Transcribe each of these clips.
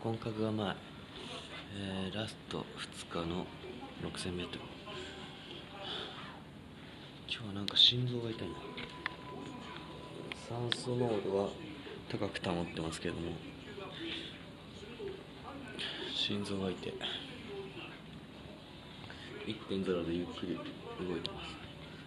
コンカグが前、ラスト2日の 6000m。 今日はなんか心臓が痛いな。酸素濃度は高く保ってますけれども、心臓が痛い。 1.0 でゆっくり動いてます。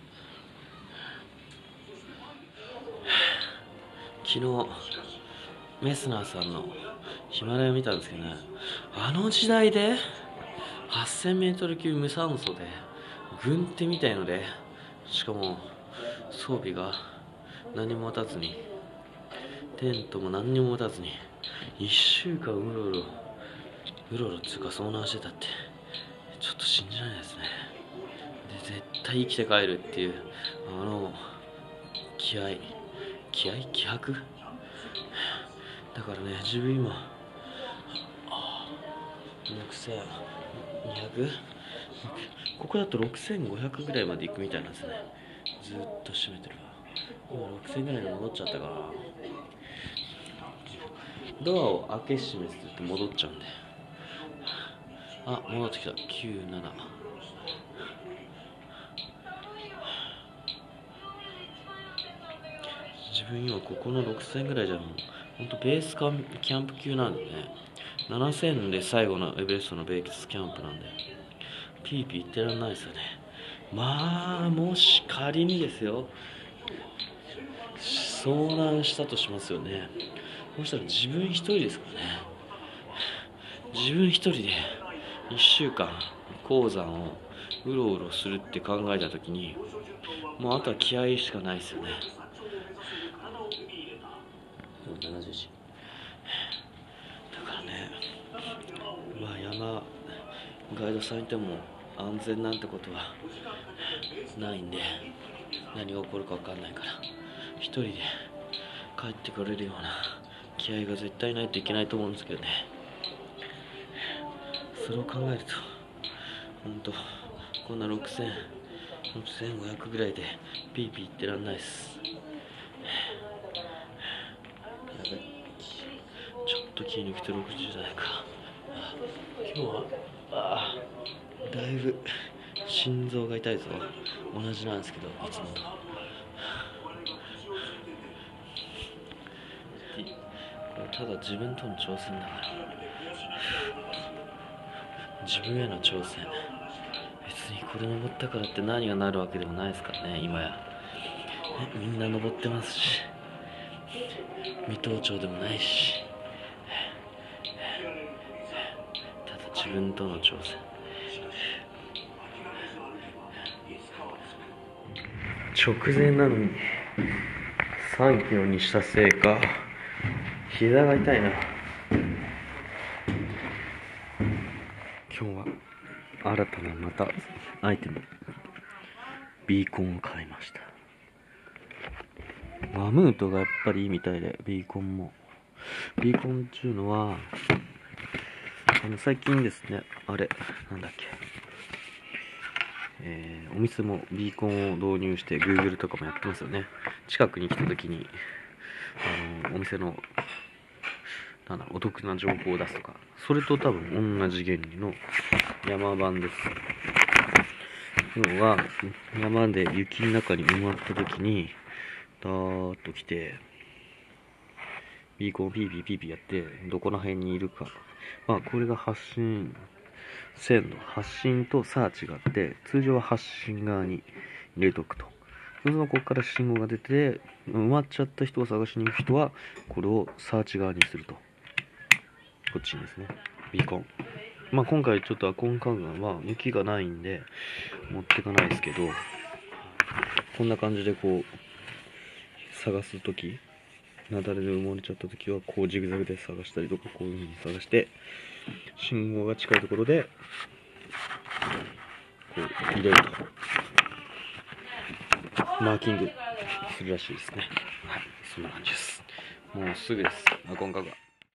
昨日メスナーさんのヒマラヤ見たんですけどね、あの時代で 8000m 級無酸素で軍手みたいので、しかも装備が何も持たずに、テントも何にも持たずに1週間うろうろっていうか遭難してたって、ちょっと信じられないですね。で絶対生きて帰るっていうあの気迫だからね、自分今6200、ここだと6500ぐらいまで行くみたいなんですね。ずっと閉めてるわ。今6000ぐらいに戻っちゃったから、ドアを開け閉めすると戻っちゃうんで。あ、戻ってきた。97。自分今ここの6000ぐらいじゃもうほんとベースキャンプ級なんでね、7000で最後のエベレストのベースキャンプなんでピーピー言ってらんないですよね。まあもし仮にですよ、遭難したとしますよね。そしたら自分一人ですからね。自分一人で1週間鉱山をうろうろするって考えた時に、もうあとは気合しかないですよね。71だからね、まあ山ガイドさんいても安全なんてことはないんで、何が起こるか分かんないから一人で帰ってこれるような気合が絶対ないといけないと思うんですけどね。それを考えると本当こんな6500ぐらいでピーピー言ってらんないです。やべ、ちょっと気抜くと60代か。今日はだいぶ心臓が痛いぞ。同じなんですけど、いつもと。これただ自分との挑戦だから、自分への挑戦。別にこれ登ったからって何がなるわけでもないですからね。今やみんな登ってますし、未登頂でもないし、ただ自分との挑戦。直前なのに3キロにしたせいか膝が痛いな。今日は新たなまたアイテム、ビーコンを買いました。マムートがやっぱりいいみたいで、ビーコンっていうのは最近ですね、あれなんだっけ、お店もビーコンを導入して Google とかもやってますよね。近くに来た時にお店のお得な情報を出すとか、それと多分同じ原理の山版です。要は山で雪の中に埋まった時にダーッと来てビーコンをピーピーやってどこら辺にいるか、これが発信線の発信とサーチがあって、通常は発信側に入れとくと。そうするとここから信号が出て、埋まっちゃった人を探しに行く人はこれをサーチ側にすると。こっちにですね、ビーコン。今回ちょっとアコンカグは雪がないんで持ってかないですけど、こんな感じでこう探すとき、雪崩で埋もれちゃったときはこうジグザグで探したりとか、こういう風に探して信号が近いところでこう入れると、マーキングするらしいですね。はい、そんな感じです。もうすぐです、アコンカグは。